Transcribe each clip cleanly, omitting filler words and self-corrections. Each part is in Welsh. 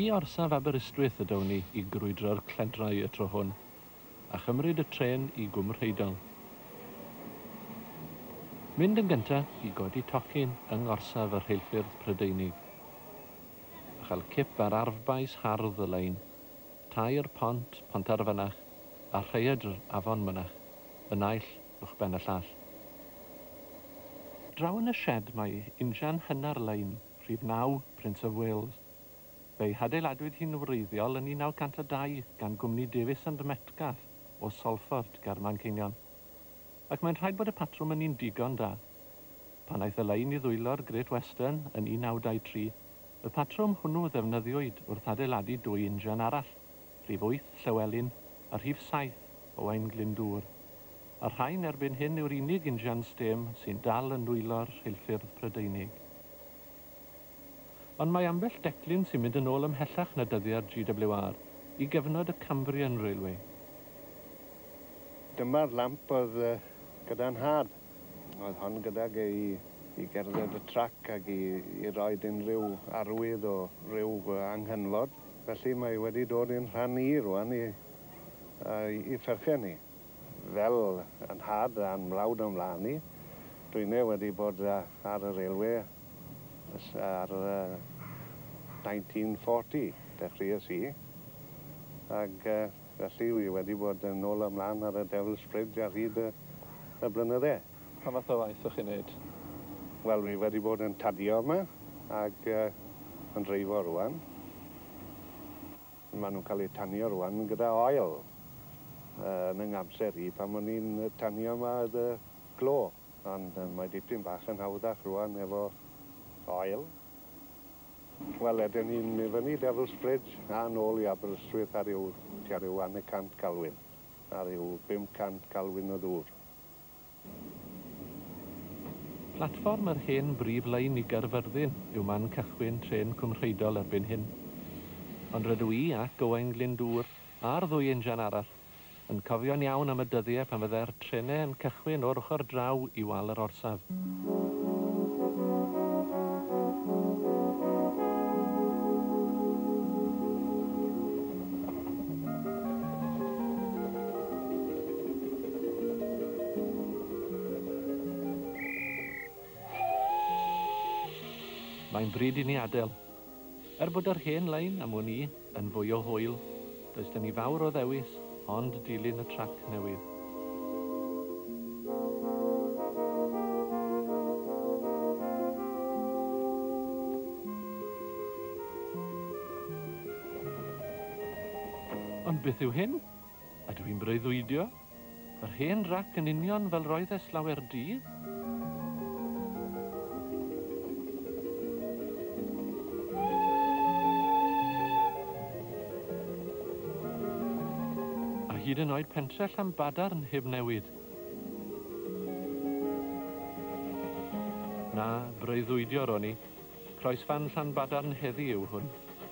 I orsaf Aberystwyth y dawn ni I Crwydro'r Cledrau y tro hwn, a chymryd y tren I Gwm Rheidol. Mynd yn gyntaf I godi tocyn yng ngorsaf y Rheilffordd Prydeinig. A chael cip ar arfbais hardd y lein, tair pont Arfynach, a Rheidol Afon Mynach, y naill uwch ben y llall. Draw yn y shed mae injan hynna'r lein, rhif 9, Prince of Wales. Fe'i hadeiladwyd hi'n wreiddiol yn 1902 gan gwmni Davies and Metcalfe o Salford, ger Manceinion. Ac mae'n rhaid bod y patrwm yn un digon da. Pan aeth y lein I ddwylo'r Great Western yn 1923, y patrwm hwnnw ddefnyddiwyd wrth adeiladu dwy injan arall, rhif 8 Llywelyn a rhif 7 Owain Glyndŵr. A rhain erbyn hyn yw'r unig injan stêm sy'n dal yn dwylo'r Rheilffordd Prydeinig. Ond mae ambell declyn sy'n mynd yn ôl ymhellach na dyddiau'r GWR I gyfnod y Cambrian Railway. Dyma'r lamp oedd gyda'n had. Oedd hon gydag I gerdded y trac ac I roed unrhyw arwydd o ryw anghynfod. Felly mae wedi dod i'n rhan I rwan I pherchen ni. Fel yn had a'n mlawd ymlaen ni. Dwi'n wedi bod ar y railway ar 1940, dechreuais I. Ac felly wi wedi bod yn ôl ymlaen ar y Devil's Bridge ar hyd y blynydde. Pa math o waith o'ch chi'n neud? Wel, wi wedi bod yn tadio yma ac yn dreifo rwan. Maen nhw'n cael eu tanio rwan gyda oil yn yng ngamser I pan o'n i'n tanio yma y glo. Ond mae dipyn bach yn hawddach rwan efo oil. Wel, edyn ni'n mynd fyny Devil's Bridge a nôl I Aberystwyth ar ryw 100 galwyn. A ryw 500 galwyn o ddŵr. Platfform yr hen brif lein I Gerfyrddin yw man cychwyn tren Cwm Rheidol erbyn hyn. Ond rydw I ac Owain Glyndŵr a'r ddwy injan arall yn cofio'n iawn am y dyddiau pan fydde'r trenau yn cychwyn o'r ochr draw I wal yr orsaf. Mae'n bryd I ni adael. Bod yr hen lein am hwn I yn fwy o hwyl, does da ni fawr o ddewis, ond dilyn y trac newydd. Ond beth yw hyn? A dwi'n breuddwydio? Yr hen rac yn union fel roedd lawer dydd? Hyd yn oed pentre Llanbadarn heb newid. Na, breuddwydio ro'n I. Croesfan Llanbadarn heddi yw hwn.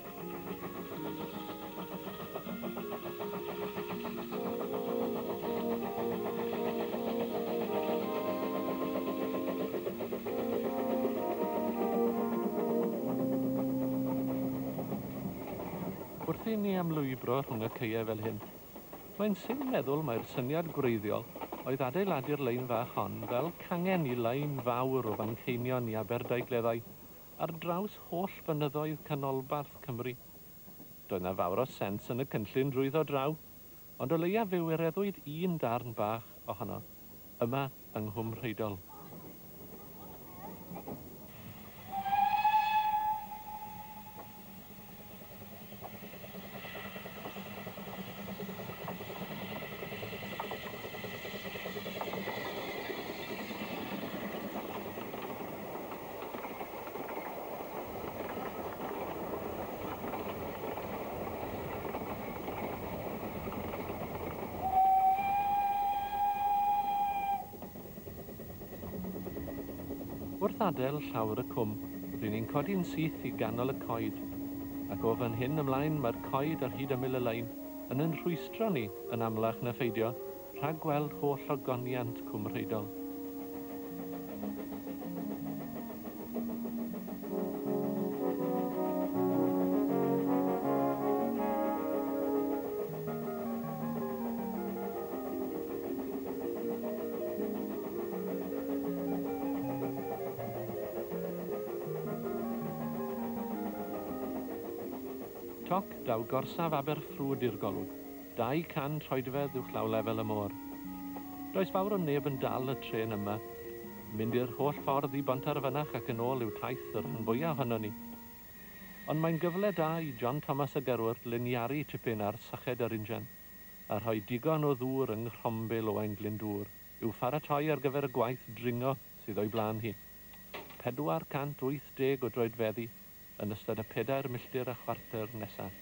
Wrth I ni amlwybro rhwng y caeau fel hyn, mae'n sy'n meddwl mae'r syniad gwreiddiol oedd adeiladu'r lein fach hon fel cangen I lein fawr o Fanceinion I Aberdaugleddau ar draws holl fynyddoedd canolbarth Cymru. Doedd na fawr o sens yn y cynllun drwyddo draw, ond o leia fe wireddwyd un darn bach ohono, yma yng Nghwm Rheidol. Wrth adael llawr y cwm, rydyn ni'n codi'n syth I ganol y coed, ac o fan hyn ymlaen mae'r coed ar hyd ymyl y lein yn rhwystro ni yn amlach na pheidio rhag gweld holl ogoniant Cwm Rheidol. Cloc daw gorsaf Aberffrwd i'r golwg, 200 troedfedd uwch law lefel y môr. Does fawr o neb yn dal y tren yma, mynd i'r holl ffordd i Bontarfynach ac yn ôl i'w taith yr rhan fwyaf ohono ni. Ond mae'n gyfle da i John Thomas y Gerwr liniaru tipyn ar syched yr injan, a rhoi digon o ddŵr yng nghrombil o Glyndŵr, i'w pharatoi ar gyfer y gwaith dringo sydd o'i blaen hi. 480 o droedfeddi yn ystod y 4 milltir a chwarter nesaf.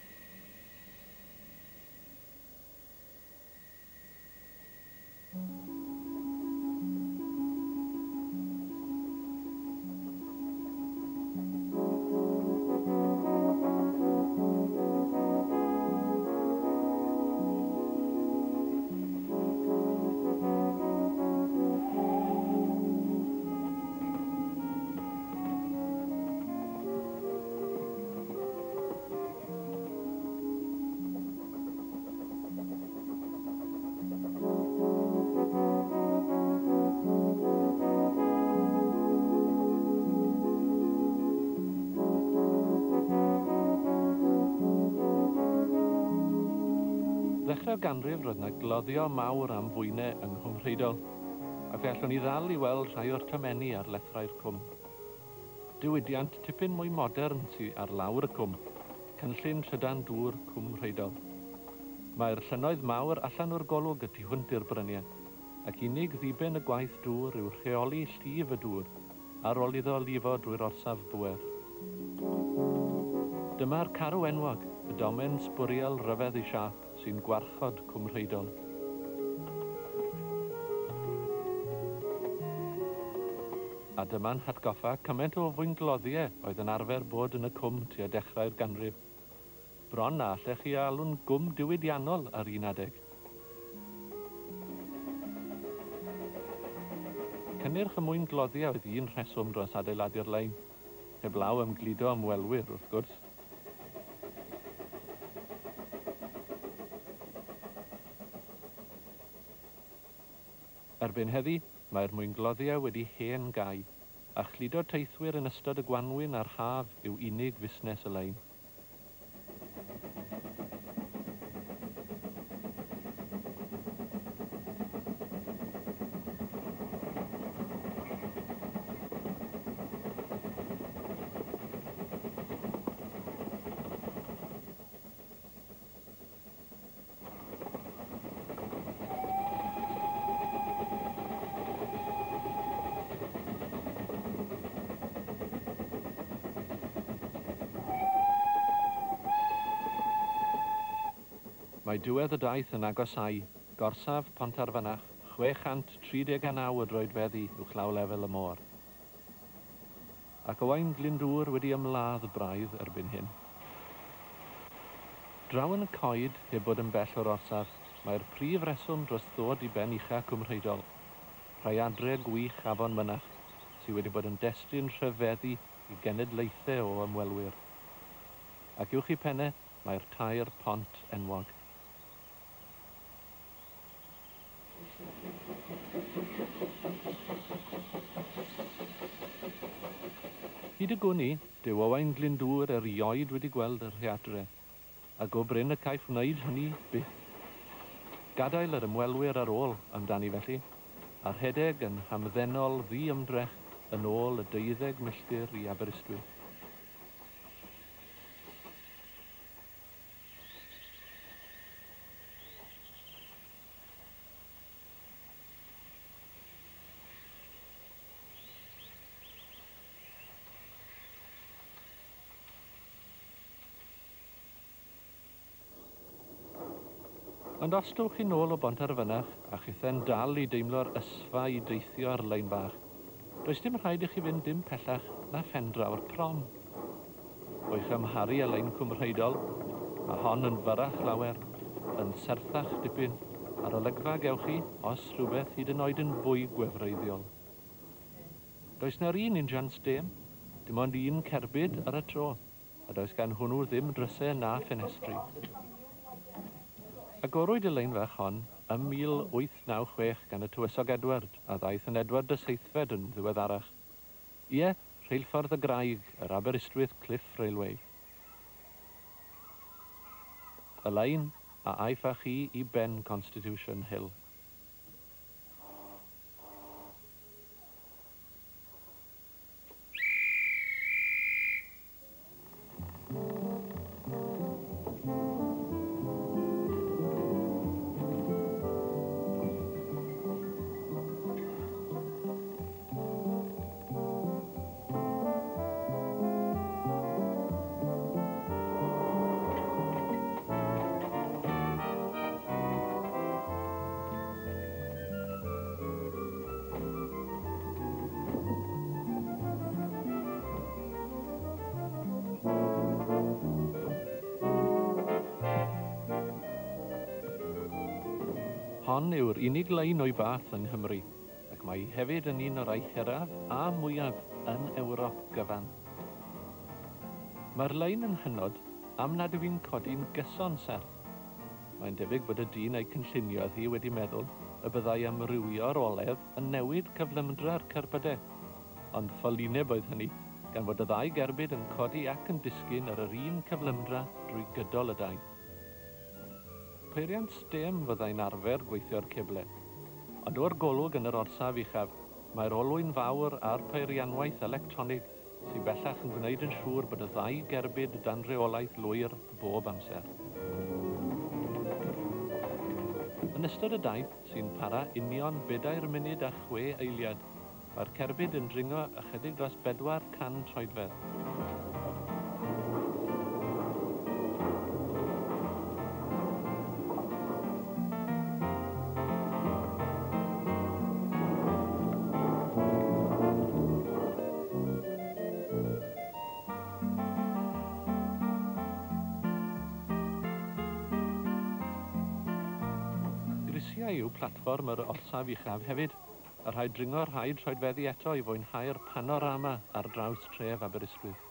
Ddechrau'r ganrif roedd yna gloddio mawr am fwynau yng Rheidol, a fe allwn ni ddal i weld rhai o'r tomenni ar lethrau'r cwm. Diwydiant tipyn mwy modern sydd ar lawr y cwm, cynllun trydan dŵr cwm Rheidol. Mae'r llynoedd mawr allan o'r golwg y tu hwnt i'r bryniau, ac unig ddiben y gwaith dŵr yw rheoli llif y dŵr, ar ôl iddo lifo drwy'r orsaf bwer. Dyma'r carw enwog, y domen sbwriel ryfedd ei siap sy'n gwarchod cwm Rheidol. A dyma'n hatgoffa cymaint o fwyngloddiau oedd yn arfer bod yn y cwm tua dechrau'r ganrif. Bron na allech chi alw'n gwm diwydiannol ar un adeg. Cynnyrch y mwyngloddiau oedd un rheswm dros adeiladu'r lein, heblaw ymgludo ymwelwyr wrth gwrs. Erbyn heddi, mae'r mwyngloddiau wedi hen gau, a chludo teithwyr yn ystod y gwanwyn a'r haf yw unig fusnes y lein. Mae diwedd y daith yn agosau, gorsaf Pontarfynach, 639 o droedfeddi uwch law lefel y môr. Ac owain Glyndŵr wedi ymladd braidd erbyn hyn. Draw yn y coed, heb bod yn bell o'r orsaf, mae'r prif reswm dros ddod i ben ucha Cwm Rheidol, rhai adre gwych Afon Mynach, sydd wedi bod yn destun rhyfeddu i genedlaethau o ymwelwyr. Ac uwch i penne, mae'r tair pont enwog. Hyd y gwni, dyw Owain Glyndŵr erioed wedi gweld yr rheadre, ac o bryn y caiff wneud hynny byth. Gadael yr ymwelwyr ar ôl amdani felly, a rhedeg yn hamddenol ddi-ymdrech yn ôl y 12 milltir i Aberystwyth. Ond os dwch chi nôl o Bontarfynach a chithen dal i deimlo'r ysfa i deithio ar lein bach, does dim rhaid i chi fynd dim pellach na Crwydro'r prom. O'i'ch ymharu â lein Cwm Rheidol, a hon yn fyrach lawer, yn serthach dipyn, ar olygfa gewch chi os rhywbeth hyd yn oed yn fwy gwefreiddiol. Does na'r un injan stêm, dim ond un cerbyd ar y tro, a does gan hwnnw ddim drysau na ffenestri. Agorwyd y lein fach hon ym 1896 gan y tywysog Edward a ddaeth yn Edward y Seithfed yn ddiweddarach. Ie, Rheilffordd y Graig, yr Aberystwyth Cliff Railway. y lein a aeth â chi i ben Constitution Hill. Hon yw'r unig lein o'i fath yng Nghymru, ac mae hefyd yn un o'r ei hiraf a mwyaf yn Ewrop gyfan. Mae'r lein yn hynod am nad yw hi'n codi'n gyson serth. Mae'n debyg bod y dyn ei cynlluniodd hi wedi meddwl y byddai amrywio'r olef yn newid cyflymdra'r cerbydau, ond ffolineb oedd hynny, gan fod y ddau gerbyd yn codi ac yn disgyn ar yr un cyflymdra drwy gydol y dau. Peiriant stem fyddai'n arfer gweithio'r cible, ond o'r golwg yn yr orsaf uchaf, mae'r olwyn fawr a'r peirianwaith electronig sy'n bellach yn gwneud yn siŵr bod y ddau gerbyd dan reolaeth lwyr bob amser. Yn ystod y daith sy'n para union 4 munud a 6 eiliad, mae'r cerbyd yn dringo ychydig dros 400 troedfedd. Grisiau yw platfform yr orsaf uchaf hefyd, a rhaid dringo rhaid troedfeddi eto i fwynhau'r panorama ar draws tref Aberystwyth.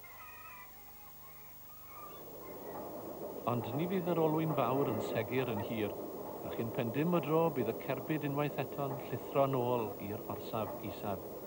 Ond ni fydd yr olwyn fawr yn segur yn hir, a chi'n pendym o dro bydd y cerbyd unwaith eto'n llithro nôl i'r orsaf isaf.